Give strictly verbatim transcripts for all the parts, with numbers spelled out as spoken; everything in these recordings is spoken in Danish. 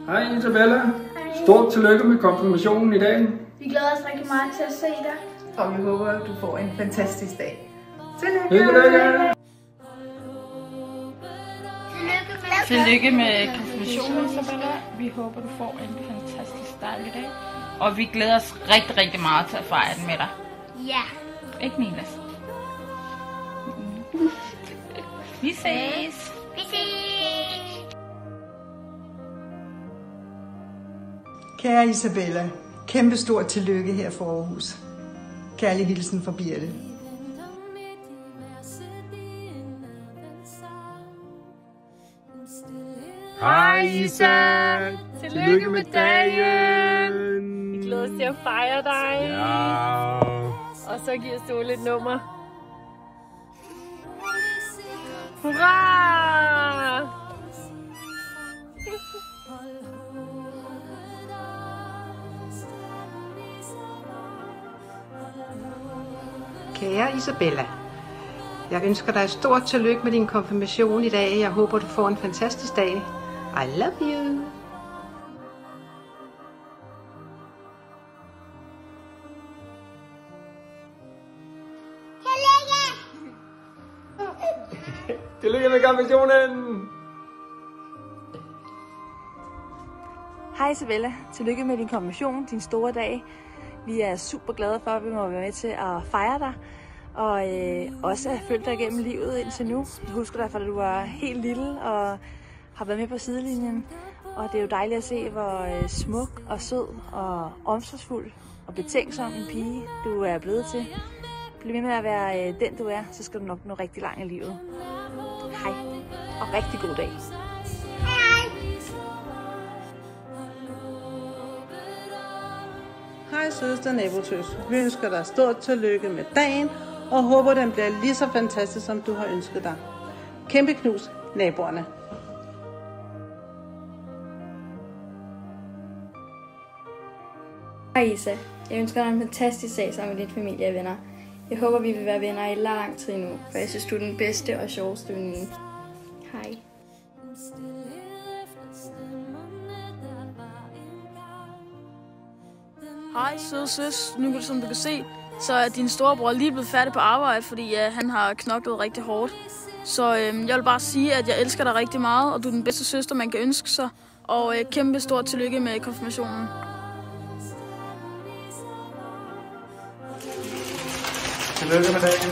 Hej Isabella. Stort tillykke med konfirmationen i dag. Vi glæder os rigtig meget til at se dig. Og vi håber, at du får en fantastisk dag. Tillykke! Tillykke! Tillykke med konfirmationen, Isabella. Vi håber, du får en fantastisk dejlig dag. Og vi glæder os rigtig, rigtig meget til at fejre den med dig. Ja. Ikke, Nilas? Vi ses! Vi ses! Kære Isabella, kæmpe stort tillykke her for Aarhus. Kærlig hilsen fra Birte. Hej Isa! Tillykke med dagen! Vi glæder os til at fejre dig. Ja. Og så giver Ståle et nummer. Hurra! Kære Isabella, jeg ønsker dig et stort tillykke med din konfirmation i dag. Jeg håber, du får en fantastisk dag. I love you. Tillykke med konfirmationen! Hej Isabella, tillykke med din konfirmation, din store dag. Vi er super glade for, at vi må være med til at fejre dig, og øh, også have følt dig igennem livet indtil nu. Jeg husker dig, fra da du var helt lille og har været med på sidelinjen. Og det er jo dejligt at se, hvor øh, smuk og sød og omsorgsfuld og betænksom en pige du er blevet til. Bliv ved med at være øh, den du er, så skal du nok nå rigtig langt i livet. Hej, og rigtig god dag. Hej søster nabotøs. Vi ønsker dig stort tillykke med dagen, og håber, den bliver lige så fantastisk, som du har ønsket dig. Kæmpe knus, naboerne. Hej Isa. Jeg ønsker dig en fantastisk dag sammen med din familie og venner. Jeg håber, vi vil være venner i lang tid nu, for jeg synes, du er den bedste og sjoveste veninde. Hej. Hej søde søs. Nu som du kan se, så er din storebror lige blevet færdig på arbejde, fordi uh, han har knoklet rigtig hårdt. Så uh, jeg vil bare sige, at jeg elsker dig rigtig meget, og du er den bedste søster, man kan ønske sig. Og uh, kæmpe stort tillykke med konfirmationen. Tillykke med dagen!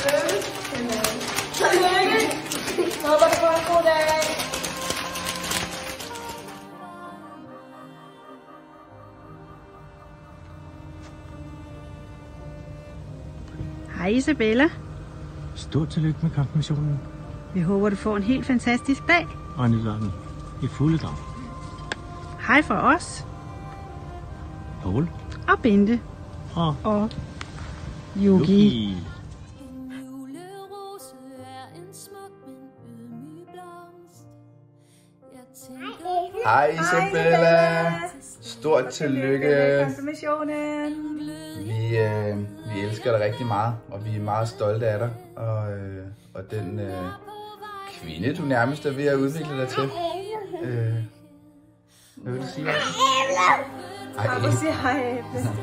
Tillykke! Håber, du får en god dag! Hej Isabella. Stort tillykke med konfirmationen. Vi håber, du får en helt fantastisk dag. Og nyder den i fulde drag. Hej fra os. Poul. Og Bente. Og, og Yuki. Yuki. Hej Isabella. Stort tillykke med konfirmationen. Vi, øh, vi elsker dig rigtig meget, og vi er meget stolte af dig. Og, øh, og den øh, kvinde, du nærmest er ved at udvikle dig til. Øh, hvad vil du sige? Hej, du siger hej.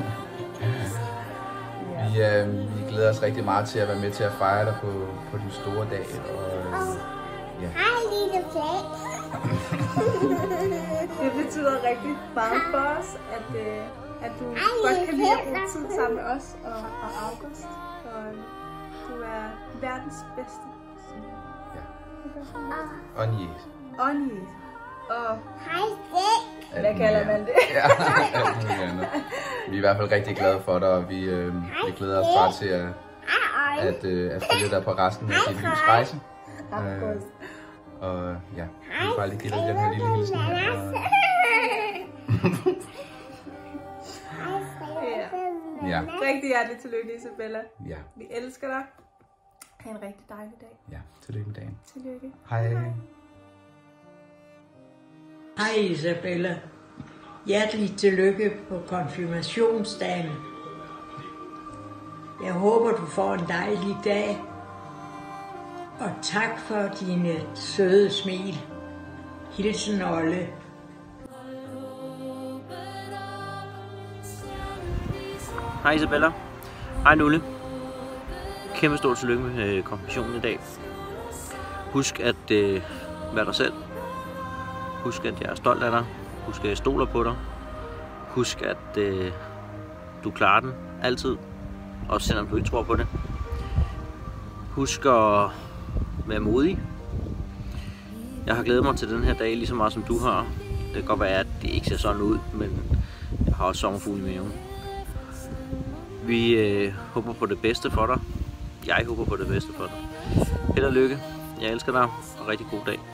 Vi, øh, vi glæder os rigtig meget til at være med til at fejre dig på, på din store dag. Og, øh, ja. Hej lille pæk. Det betyder rigtig meget for os, at, øh, at du Ej, godt kan lide at bruge tid sammen med os og, og August. Og du er verdens bedste. Ja. Og Nies. Og Nies. Og hej pæk. Hvad kalder man det? Ja, alt muligt andet. Vi er i hvert fald rigtig glade for dig, og vi, øh, vi glæder os bare til at, at, øh, at følge dig på resten af din livsrejse. Øh, og ja, vi vil bare lige give dig den her lille hilsen her. Og... ja. Rigtig hjertelig tillykke, Isabella. Ja. Vi elsker dig. Ha' en rigtig dejlig dag. Ja, tillykke med dagen. Tillykke. Hej. Hej Isabella. Hjertelig tillykke på konfirmationsdagen. Jeg håber, du får en dejlig dag. Og tak for dine søde smil. Hilsen Olle. Hej Isabella. Hej Nulle. Kæmpe stort tillykke med øh, konfirmationen i dag. Husk at øh, være dig selv. Husk at jeg er stolt af dig. Husk at jeg stoler på dig. Husk at øh, du klarer den altid. Også selvom du ikke tror på det. Husk at være modig. Jeg har glædet mig til den her dag lige så meget som du har. Det kan godt være at det ikke ser sådan ud, men jeg har også sommerfugle i maven. Vi øh, håber på det bedste for dig. Jeg håber på det bedste for dig. Held og lykke. Jeg elsker dig, og rigtig god dag.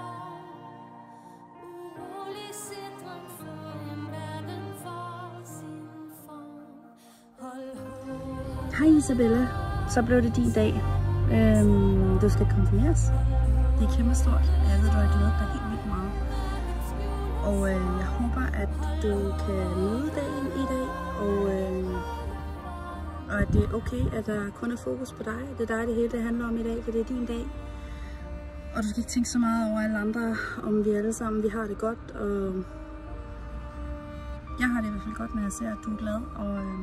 Hej Isabella, så blev det din dag. Øhm, du skal konfirmeres. Det er kæmpe stort. Jeg ved, du har glædet dig helt vildt meget. Og øh, jeg håber, at du kan nyde dagen i dag. Og, øh, og at det er okay, at der kun er fokus på dig. Det er dig, det hele det handler om i dag, for det er din dag. Og du skal ikke tænke så meget over alle andre, om vi alle sammen vi har det godt. Og jeg har det i hvert fald godt, når jeg ser, at du er glad. Og, øh,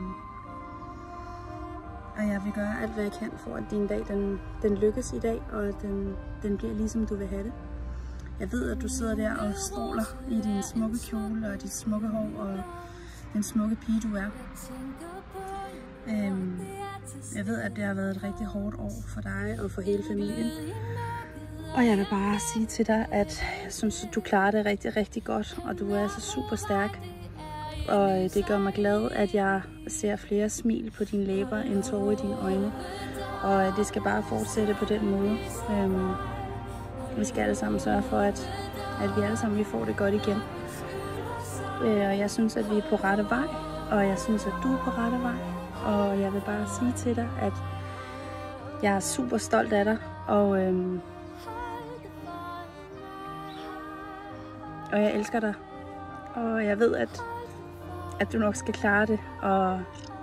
Og jeg vil gøre alt, hvad jeg kan for, at din dag den, den lykkes i dag, og at den, den bliver ligesom du vil have det. Jeg ved, at du sidder der og stråler i din smukke kjole og dit smukke hår og den smukke pige, du er. Øhm, jeg ved, at det har været et rigtig hårdt år for dig og for hele familien. Og jeg vil bare sige til dig, at jeg synes, at du klarer det rigtig, rigtig godt, og du er så super stærk. Og det gør mig glad, at jeg ser flere smil på dine læber end tårer i dine øjne. Og det skal bare fortsætte på den måde. Øhm, vi skal alle sammen sørge for, at, at vi alle sammen vi får det godt igen. Øh, og jeg synes, at vi er på rette vej. Og jeg synes, at du er på rette vej. Og jeg vil bare sige til dig, at jeg er super stolt af dig. Og, øhm, og jeg elsker dig. Og jeg ved, at at du nok skal klare det, og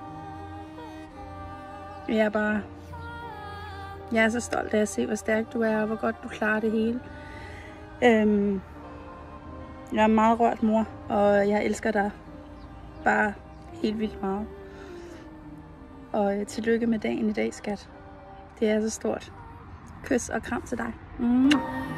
jeg er bare, jeg er så stolt af at se, hvor stærk du er, og hvor godt du klarer det hele. Øhm, jeg er en meget rørt mor, og jeg elsker dig bare helt vildt meget. Og øh, tillykke med dagen i dag, skat. Det er så stort. Kys og kram til dig. Mm.